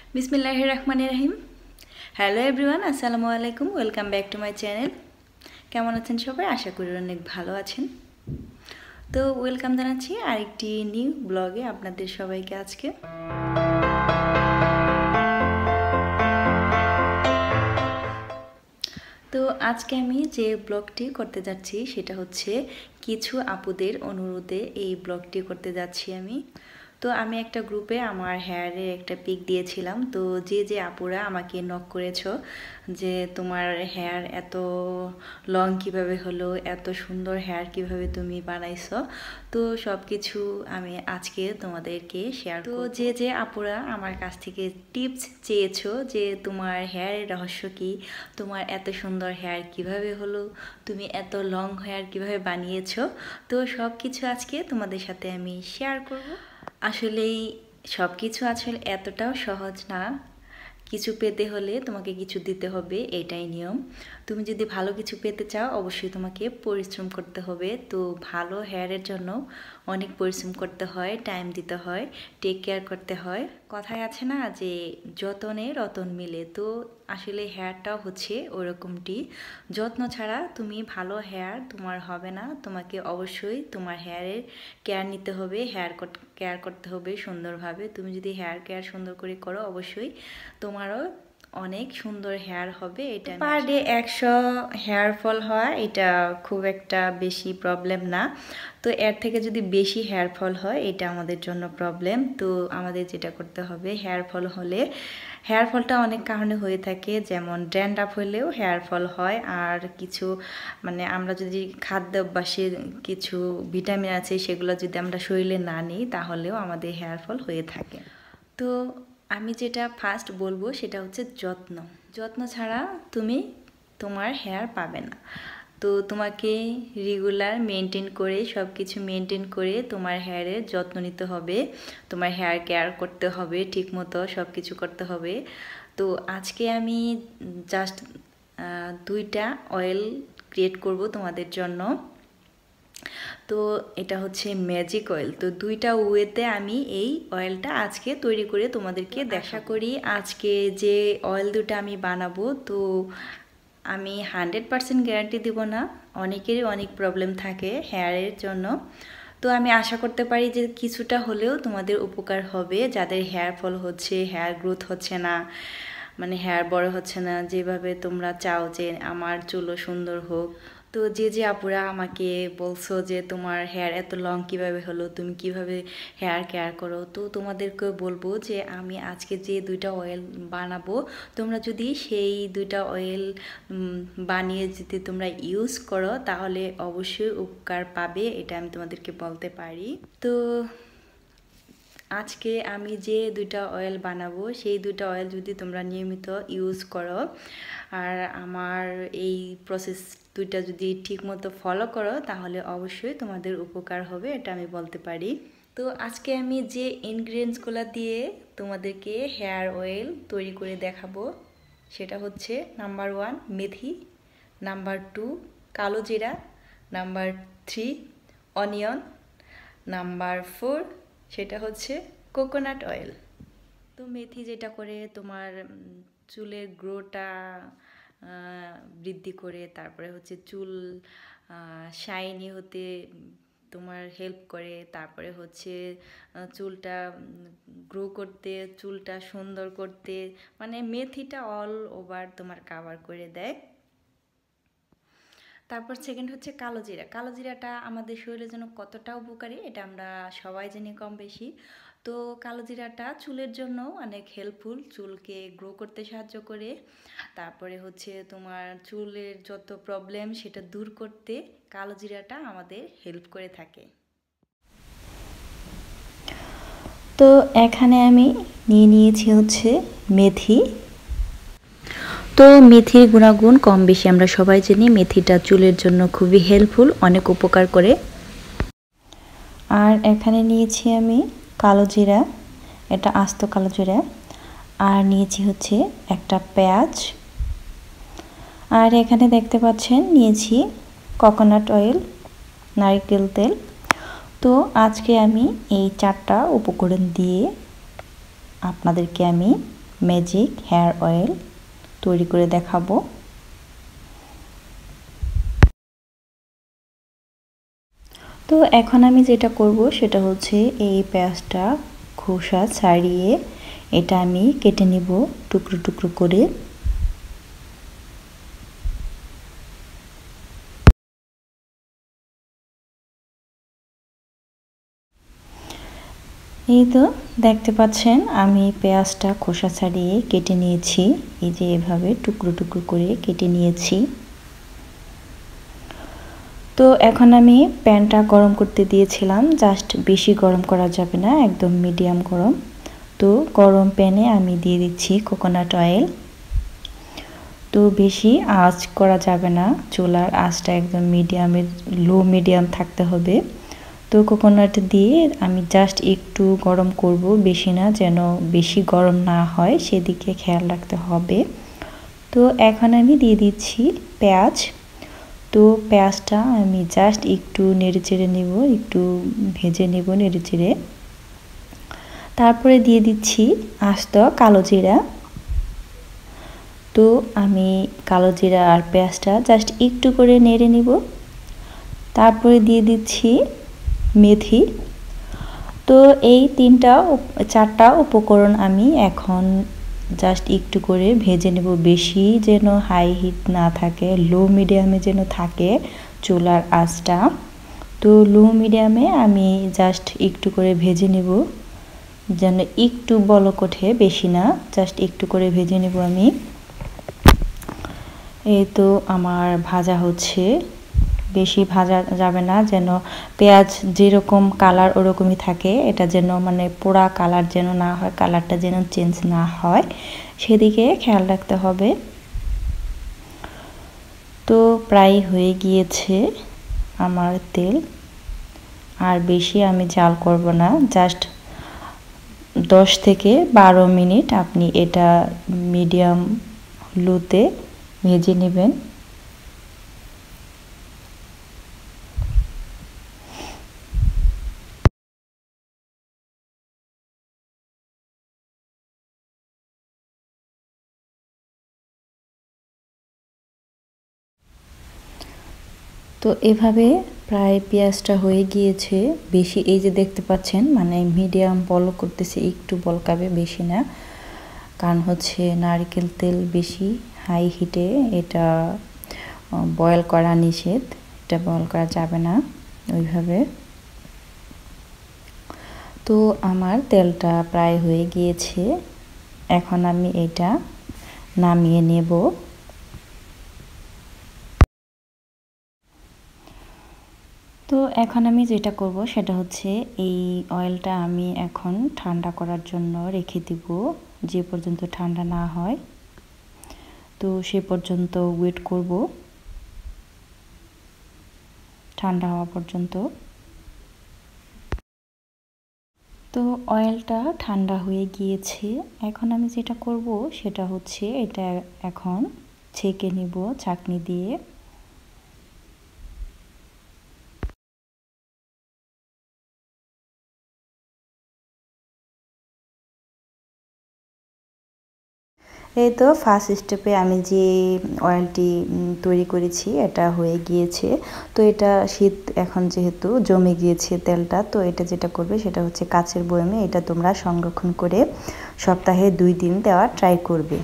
बिस्मिल्लाहिर्रहमानिर्रहीम। Hello everyone, আসসালামু আলাইকুম। Welcome back to my channel. কেমন আছেন সবাই? আশা করি অনেক ভালো আছেন। তো ওয়েলকাম জানাচ্ছি আরেকটি নিউ ব্লগে আপনাদের সবাইকে। আজকে তো আজকে আমি যে ব্লগটি করতে যাচ্ছি সেটা হচ্ছে কিছু আপুদের অনুরোধে এই ব্লগটি করতে যাচ্ছি আমি। তো আমি একটা গ্রুপে আমার হেয়ারের একটা পিক দিয়েছিলাম। তো যে আপুরা আমাকে নক করেছো যে তোমার হেয়ার এত লং কিভাবে হলো, এত সুন্দর হেয়ার কিভাবে তুমি বানাইছো, তো সব কিছু আমি আজকে তোমাদেরকে শেয়ার করব। তো যে আপুরা আমার কাছ থেকে টিপস চেয়েছো যে তোমার হেয়ারের রহস্য কি, তোমার এত সুন্দর হেয়ার কিভাবে হলো, তুমি এত লং হেয়ার কিভাবে বানিয়েছো, তো সব কিছু আজকে তোমাদের সাথে আমি শেয়ার করব। আসলেই সব কিছু আসলে এতটাও সহজ না। কিছু পেতে হলে তোমাকে কিছু দিতে হবে, এটাই নিয়ম। তুমি যদি ভালো কিছু পেতে চাও অবশ্যই তোমাকে পরিশ্রম করতে হবে। তো ভালো হেয়ারের জন্য অনেক পরিশ্রম করতে হয়, টাইম দিতে হয়, টেক কেয়ার করতে হয়। কথায় আছে না যে যতনে রতন মিলে, তো আসলে হেয়ারটাও হচ্ছে ওরকমটি। যত্ন ছাড়া তুমি ভালো হেয়ার তোমার হবে না। তোমাকে অবশ্যই তোমার হেয়ারের কেয়ার নিতে হবে, হেয়ার কেয়ার করতে হবে সুন্দরভাবে। তুমি যদি হেয়ার কেয়ার সুন্দর করে করো অবশ্যই তোমারও অনেক সুন্দর হেয়ার হবে। এটা পার ডে 100 হেয়ার ফল হয়, এটা খুব একটা বেশি প্রবলেম না। তো এর থেকে যদি বেশি হেয়ার ফল হয় এটা আমাদের জন্য প্রবলেম। তো আমাদের যেটা করতে হবে, হেয়ার ফল হলে, হেয়ার ফলটা অনেক কারণে হয়ে থাকে, যেমন ড্যান্ড্রাফ হলেও হেয়ার ফল হয়। আর কিছু মানে আমরা যদি খাদ্য অভ্যাসে কিছু ভিটামিন আছে সেগুলো যদি আমরা শরীরে না নিই তাহলেও আমাদের হেয়ার ফল হয়ে থাকে। তো আমি যেটা ফার্স্ট বলবো সেটা হচ্ছে যত্ন। যত্ন ছাড়া তুমি তোমার হেয়ার পাবে না। তো তোমাকে রেগুলার মেনটেন করে সব কিছু মেনটেন করে তোমার হেয়ারের যত্ন নিতে হবে, তোমার হেয়ার কেয়ার করতে হবে, ঠিকমতো সব কিছু করতে হবে। তো আজকে আমি জাস্ট 2টা অয়েল ক্রিয়েট করব তোমাদের জন্য। তো এটা হচ্ছে ম্যাজিক অয়েল। তো 2টা ওয়েতে আমি এই অয়েলটা আজকে তৈরি করে তোমাদেরকে দেখা করি। আজকে যে অয়েল 2টা আমি বানাবো, তো আমি 100% গ্যারান্টি দিব না, অনেকেরই অনেক প্রবলেম থাকে হেয়ারের জন্য। তো আমি আশা করতে পারি যে কিছুটা হলেও তোমাদের উপকার হবে, যাদের হেয়ার ফল হচ্ছে, হেয়ার গ্রোথ হচ্ছে না, মানে হেয়ার বড় হচ্ছে না, যেভাবে তোমরা চাও যে আমার চুলও সুন্দর হোক। তো যে আপুরা আমাকে বলছো যে তোমার হেয়ার এত লং কিভাবে হলো, তুমি কিভাবে হেয়ার কেয়ার করো, তো তোমাদেরকে বলবো যে আমি আজকে যে 2টা অয়েল বানাবো, তোমরা যদি সেই 2টা অয়েল বানিয়ে যদি তোমরা ইউজ করো তাহলে অবশ্যই উপকার পাবে, এটা আমি তোমাদেরকে বলতে পারি। তো আজকে আমি যে 2টা অয়েল বানাবো সেই 2টা অয়েল যদি তোমরা নিয়মিত ইউজ করো আর আমার এই প্রসেস 2টা যদি ঠিকমতো ফলো করো তাহলে অবশ্যই তোমাদের উপকার হবে, এটা আমি বলতে পারি। তো আজকে আমি যে ইনগ্রিডিয়েন্টসগুলো দিয়ে তোমাদেরকে হেয়ার অয়েল তৈরি করে দেখাবো সেটা হচ্ছে নাম্বার 1 মেথি, নাম্বার 2 কালো জিরা, নাম্বার 3 অনিয়ন, নাম্বার 4 সেটা হচ্ছে কোকোনাট অয়েল। তো মেথি যেটা করে তোমার চুলের গ্রোটা বৃদ্ধি করে, তারপরে হচ্ছে চুল শাইনি হতে তোমার হেল্প করে, তারপরে হচ্ছে চুলটা গ্রো করতে, চুলটা সুন্দর করতে, মানে মেথিটা অল ওভার তোমার কাভার করে দেয়। তারপর সেকেন্ড হচ্ছে কালো জিরা। কালো জিরাটা আমাদের শরীরের জন্য কতটা উপকারী এটা আমরা সবাই জানি কম বেশি। তো কালো জিরাটা চুলের জন্য অনেক হেল্পফুল, চুলকে গ্রো করতে সাহায্য করে। তারপরে হচ্ছে তোমার চুলের যত প্রবলেম সেটা দূর করতে কালো জিরাটা আমাদের হেল্প করে থাকে। তো এখানে আমি নিয়েছি হচ্ছে মেথি। তো মেথির গুণাগুণ কম বেশি আমরা সবাই জানি, মেথিটা চুলের জন্য খুবই হেল্পফুল, অনেক উপকার করে। আর এখানে নিয়েছি আমি কালো জিরা, এটা আস্ত কালো জিরা। আর নিয়েছি হচ্ছে একটা পেঁয়াজ। আর এখানে দেখতে পাচ্ছেন নিয়েছি কোকোনাট অয়েল, নারকেল তেল। তো আজকে আমি এই 4টা উপকরণ দিয়ে আপনাদেরকে আমি ম্যাজিক হেয়ার অয়েল তৈরি করে দেখাবো। তো এখন আমি যেটা করব সেটা হচ্ছে এই পেঁয়াজটা খোসা ছাড়িয়ে এটা আমি কেটে নিব টুকরো টুকরো করে। এই তো দেখতে পাচ্ছেন আমি পেঁয়াজটা খোসা ছাড়িয়ে কেটে নিয়েছি, এই যে এভাবে টুকরো টুকরো করে কেটে নিয়েছি। তো এখন আমি প্যানটা গরম করতে দিয়েছিলাম, জাস্ট বেশি গরম করা যাবে না, একদম মিডিয়াম গরম। তো গরম প্যানে আমি দিয়ে দিচ্ছি কোকোনাট অয়েল। তো বেশি আঁচ করা যাবে না, চুলার আঁচটা একদম মিডিয়ামের লো মিডিয়াম থাকতে হবে। তো কোকোনাট দিয়ে আমি জাস্ট একটু গরম করব, বেশি না, যেন বেশি গরম না হয় সেদিকে খেয়াল রাখতে হবে। তো এখন আমি দিয়ে দিচ্ছি পেঁয়াজ। তো পেঁয়াজটা আমি জাস্ট একটু নেড়ে চেড়ে নেব, একটু ভেজে নেব নেড়ে চেড়ে। তারপরে দিয়ে দিচ্ছি আস্ত কালো জিরা। তো আমি কালো জিরা আর পেঁয়াজটা জাস্ট একটু করে নেড়ে নিব। তারপরে দিয়ে দিচ্ছি মেথি। তো এই চারটা উপকরণ আমি এখন জাস্ট একটু করে ভেজে নেব, বেশি যেন হাই হিট না থাকে, লো মিডিয়ামে যেন থাকে চুলার আঁচটা। তো লো মিডিয়ামে আমি জাস্ট একটু করে ভেজে নেব, যেন একটু বলক ওঠে, বেশি না, জাস্ট একটু করে ভেজে নেব আমি। এই তো আমার ভাজা হচ্ছে, বেশি ভাজা যাবে না, যেন পেঁয়াজ যেরকম কালার ওরকমই থাকে, এটা যেন মানে পোড়া কালার যেন না হয়, কালারটা যেন চেঞ্জ না হয় সেদিকে খেয়াল রাখতে হবে। তো প্রায় হয়ে গিয়েছে আমার তেল, আর বেশি আমি জাল করব না, জাস্ট 10 থেকে 12 মিনিট আপনি এটা মিডিয়াম লোতে ভেজে নেবেন। তো এভাবে প্রায় পেঁয়াজটা হয়ে গিয়েছে, বেশি এই যে দেখতে পাচ্ছেন মানে মিডিয়াম বলক করতেছে, একটু বলকাবে, বেশি না, কারণ হচ্ছে নারকেল তেল বেশি হাই হিটে এটা বয়েল করা নিষেধ, এটা বয়েল করা যাবে না ওইভাবে। তো আমার তেলটা প্রায় হয়ে গিয়েছে, এখন আমি এটা নামিয়ে নেব। তো এখন আমি যেটা করব সেটা হচ্ছে এই অয়েলটা আমি এখন ঠান্ডা করার জন্য রেখে দিব, যে পর্যন্ত ঠান্ডা না হয়, তো সে পর্যন্ত ওয়েট করব, ঠান্ডা হওয়া পর্যন্ত। তো অয়েলটা ঠান্ডা হয়ে গিয়েছে, এখন আমি যেটা করব সেটা হচ্ছে এটা এখন ছেঁকে নিব ছাঁকনি দিয়ে। এই তো ফার্স্ট স্টেপে আমি যে অয়েলটি তৈরি করেছি এটা হয়ে গিয়েছে। তো এটা শীত এখন যেহেতু জমে গিয়েছে তেলটা, তো এটা যেটা করবে সেটা হচ্ছে কাচের বয়ামে এটা তোমরা সংরক্ষণ করে সপ্তাহে 2 দিন দেওয়া ট্রাই করবে।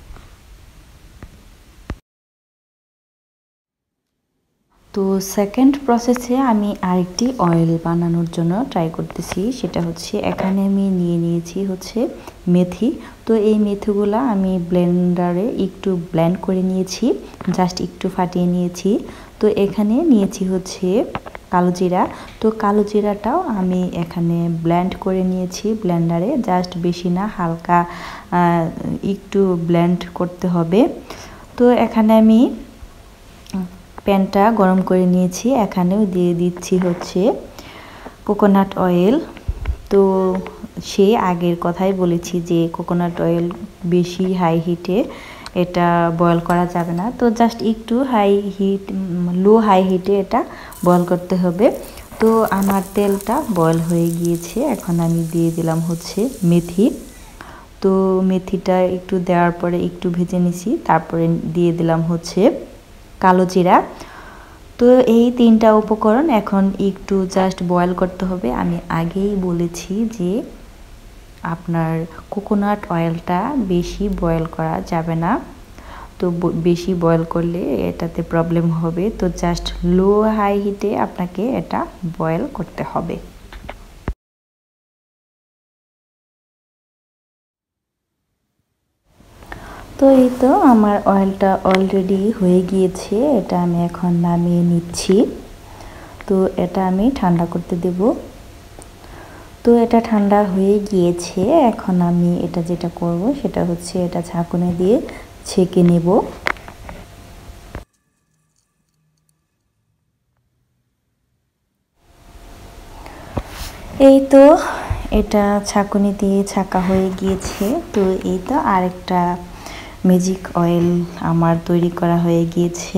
তো সেকেন্ড প্রসেসে আমি আরেকটি অয়েল বানানোর জন্য ট্রাই করতেছি, সেটা হচ্ছে এখানে আমি নিয়ে নিয়েছি হচ্ছে মেথি। তো এই মেথিগুলো আমি ব্লেন্ডারে একটু ব্লেন্ড করে নিয়েছি, জাস্ট একটু ফাটিয়ে নিয়েছি। তো এখানে নিয়েছি হচ্ছে কালো জিরা। তো কালো জিরাটাও আমি এখানে ব্লেন্ড করে নিয়েছি ব্লেন্ডারে, জাস্ট বেশি না, হালকা একটু ব্লেন্ড করতে হবে। তো এখানে আমি প্যানটা গরম করে নিয়েছি, এখানেও দিয়ে দিচ্ছি হচ্ছে কোকোনাট অয়েল। তো সে আগের কথাই বলেছি যে কোকোনাট অয়েল বেশি হাই হিটে এটা বয়েল করা যাবে না, তো জাস্ট একটু লো হাই হিটে এটা বয়েল করতে হবে। তো আমার তেলটা বয়েল হয়ে গিয়েছে, এখন আমি দিয়ে দিলাম হচ্ছে মেথি। তো মেথিটা একটু দেওয়ার পরে একটু ভেজে নিছি, তারপরে দিয়ে দিলাম হচ্ছে কালো জিরা। তো এই 3টা উপকরণ এখন একটু জাস্ট বয়েল করতে হবে। আমি আগেই বলেছি যে আপনার কোকোনাট অয়েলটা বেশি বয়েল করা যাবে না, তো বেশি বয়েল করলে এটাতে প্রবলেম হবে। তো জাস্ট লো হাই হিটে আপনাকে এটা বয়েল করতে হবে। তো এই তো আমার অয়েলটা অলরেডি হয়ে গিয়েছে, এটা আমি এখন নামিয়ে নিচ্ছি। তো এটা আমি ঠান্ডা করতে দেব। তো এটা ঠান্ডা হয়ে গিয়েছে, এখন আমি এটা যেটা করব সেটা হচ্ছে এটা ছাঁকুনি দিয়ে ছেঁকে নেব। এই তো এটা ছাঁকুনি দিয়ে ছাঁকা হয়ে গিয়েছে। তো এই তো আরেকটা ম্যাজিক অয়েল আমার তৈরি করা হয়ে গিয়েছে।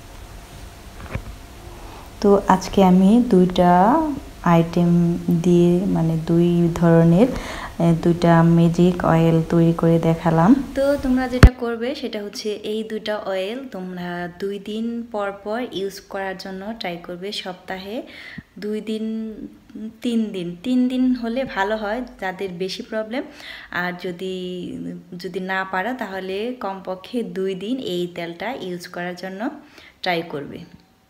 তো আজকে আমি 2টা আইটেম দিয়ে মানে 2 ধরনের 2টা ম্যাজিক অয়েল তৈরি করে দেখালাম। তো তোমরা যেটা করবে সেটা হচ্ছে এই 2টা অয়েল তোমরা 2 দিন পর পর ইউজ করার জন্য ট্রাই করবে। সপ্তাহে 2 দিন 3 দিন হলে ভালো হয় যাদের বেশি প্রবলেম। আর যদি না পারো তাহলে কমপক্ষে 2 দিন এই তেলটা ইউজ করার জন্য ট্রাই করবে।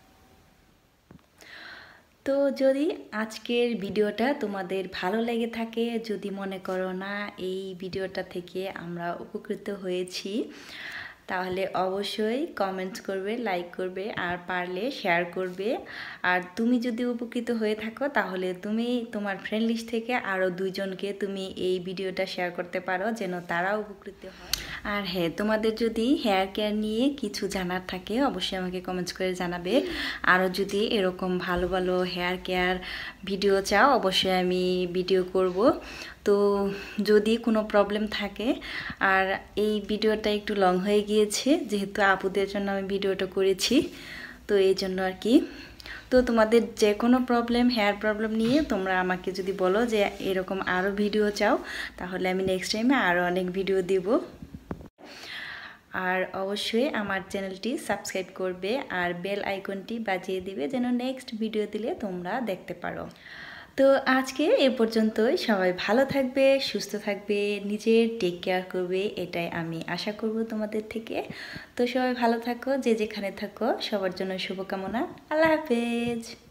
তো যদি আজকের ভিডিওটা তোমাদের ভালো লেগে থাকে, যদি মনে করো না এই ভিডিওটা থেকে আমরা উপকৃত হয়েছি, তাহলে অবশ্যই কমেন্টস করবে, লাইক করবে, আর পারলে শেয়ার করবে। আর তুমি যদি উপকৃত হয়ে থাকো তাহলে তুমি তোমার ফ্রেন্ড লিস্ট থেকে আরও 2 জনকে তুমি এই ভিডিওটা শেয়ার করতে পারো, যেন তারা উপকৃত হয়। আর হ্যাঁ, তোমাদের যদি হেয়ার কেয়ার নিয়ে কিছু জানার থাকে অবশ্যই আমাকে কমেন্টস করে জানাবে। আরও যদি এরকম ভালো ভালো হেয়ার কেয়ার ভিডিও চাও অবশ্যই আমি ভিডিও করব। তো যদি কোনো প্রবলেম থাকে, আর এই ভিডিওটা একটু লং হয়ে গিয়েছে যেহেতু আপুদের জন্য আমি ভিডিওটা করেছি, তো এই জন্য আর কি। তো তোমাদের যে কোনো প্রবলেম, হেয়ার প্রবলেম নিয়ে তোমরা আমাকে যদি বলো যে এরকম আরও ভিডিও চাও, তাহলে আমি নেক্সট টাইমে আরও অনেক ভিডিও দেব। আর অবশ্যই আমার চ্যানেলটি সাবস্ক্রাইব করবে আর বেল আইকনটি বাজিয়ে দিবে যেন নেক্সট ভিডিও দিলে তোমরা দেখতে পারো। তো আজকে এ পর্যন্তই। সবাই ভালো থাকবে, সুস্থ থাকবে, নিজের টেক কেয়ার করবে, এটাই আমি আশা করব তোমাদের থেকে। তো সবাই ভালো থাকো, যে যেখানে থাকো, সবার জন্য শুভকামনা। আল্লাহ হাফেজ।